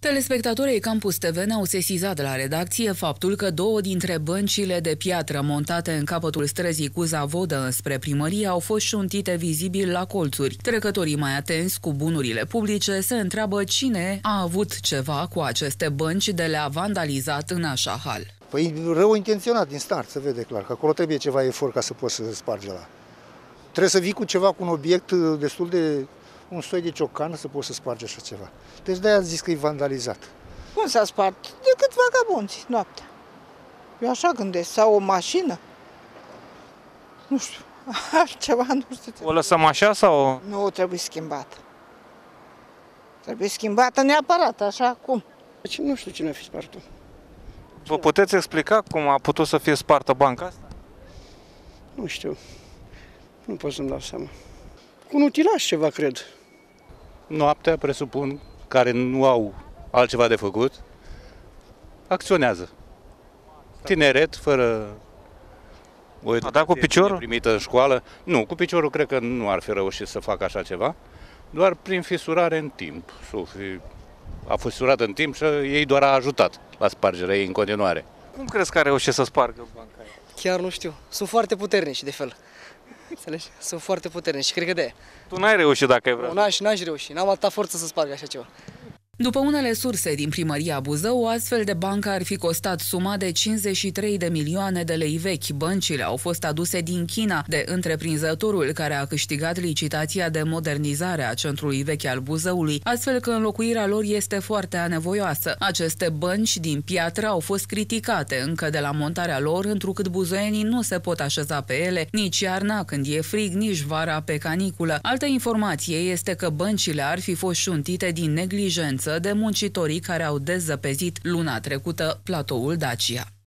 Telespectatorii Campus TV ne-au sesizat de la redacție faptul că două dintre băncile de piatră montate în capătul străzii Cuza-Vodă înspre primărie au fost șuntite vizibil la colțuri. Trecătorii mai atenți cu bunurile publice se întreabă cine a avut ceva cu aceste bănci de le-a vandalizat în așa hal. Păi rău intenționat din start, se vede clar că acolo trebuie ceva efort ca să poți să spargi ăla. Trebuie să vii cu ceva, cu un obiect destul de un soi de ciocan să poți să spargi așa ceva. Deci de-aia am zis că e vandalizat. Cum s-a spart? Decât vagabonți, noaptea. Eu așa gândesc. Sau o mașină. Nu știu. Altceva, nu știu. O lăsăm așa sau? Nu, trebuie schimbată. Trebuie schimbată neapărat, așa cum. Deci nu știu cine a fi spart-o. Vă puteți explica cum a putut să fie spartă banca asta? Nu știu. Nu pot să-mi dau seama. Cu un utilaj ceva, cred. Noaptea, presupun, care nu au altceva de făcut, acționează. Tineret, fără o educație cu piciorul? primită în școală. Nu, cu piciorul cred că nu ar fi reușit să facă așa ceva, doar prin fisurare în timp. A fisurat în timp și ei doar a ajutat la spargerea ei în continuare. Cum crezi că a reușit să spargă banca aia? Chiar nu știu. Sunt foarte puternici de fel. Înțelegi? Sunt foarte puternici și cred că de aia. Tu n-ai reușit dacă ai vrea. N-aș reuși. N-am atâta forță să sparg așa ceva. După unele surse din primăria Buzău, o astfel de bancă ar fi costat suma de 53 de milioane de lei vechi. Băncile au fost aduse din China de întreprinzătorul care a câștigat licitația de modernizare a centrului vechi al Buzăului, astfel că înlocuirea lor este foarte anevoioasă. Aceste bănci din piatră au fost criticate încă de la montarea lor, întrucât buzoienii nu se pot așeza pe ele nici iarna când e frig, nici vara pe caniculă. Altă informație este că băncile ar fi fost șuntite din neglijență de muncitorii care au dezăpezit luna trecută platoul Dacia.